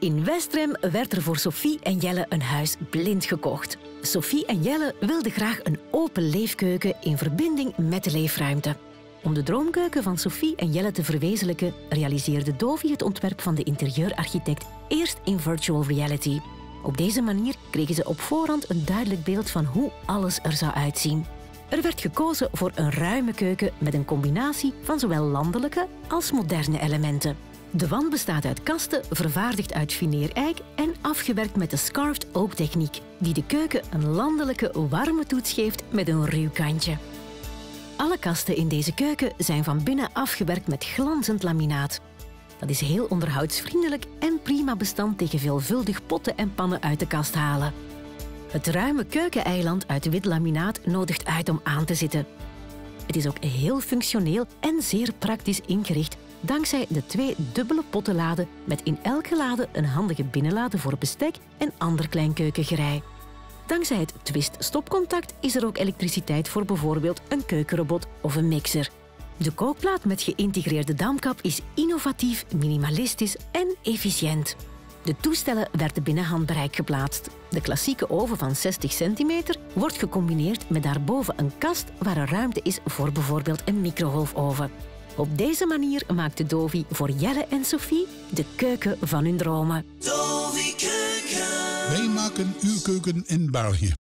In Westrem werd er voor Sophie en Jelle een huis blind gekocht. Sophie en Jelle wilden graag een open leefkeuken in verbinding met de leefruimte. Om de droomkeuken van Sophie en Jelle te verwezenlijken, realiseerde Dovi het ontwerp van de interieurarchitect eerst in virtual reality. Op deze manier kregen ze op voorhand een duidelijk beeld van hoe alles er zou uitzien. Er werd gekozen voor een ruime keuken met een combinatie van zowel landelijke als moderne elementen. De wand bestaat uit kasten, vervaardigd uit fineereik en afgewerkt met de scarved oak techniek, die de keuken een landelijke warme toets geeft met een ruw kantje. Alle kasten in deze keuken zijn van binnen afgewerkt met glanzend laminaat. Dat is heel onderhoudsvriendelijk en prima bestand tegen veelvuldig potten en pannen uit de kast halen. Het ruime keukeneiland uit wit laminaat nodigt uit om aan te zitten. Het is ook heel functioneel en zeer praktisch ingericht, dankzij de 2 dubbele pottenladen met in elke lade een handige binnenlade voor bestek en ander klein keukengerei. Dankzij het twist-stopcontact is er ook elektriciteit voor bijvoorbeeld een keukenrobot of een mixer. De kookplaat met geïntegreerde damkap is innovatief, minimalistisch en efficiënt. De toestellen werden binnen handbereik geplaatst. De klassieke oven van 60 centimeter wordt gecombineerd met daarboven een kast waar er ruimte is voor bijvoorbeeld een microgolfoven. Op deze manier maakte Dovi voor Jelle en Sophie de keuken van hun dromen. Dovi Keuken. Wij maken uw keuken in België.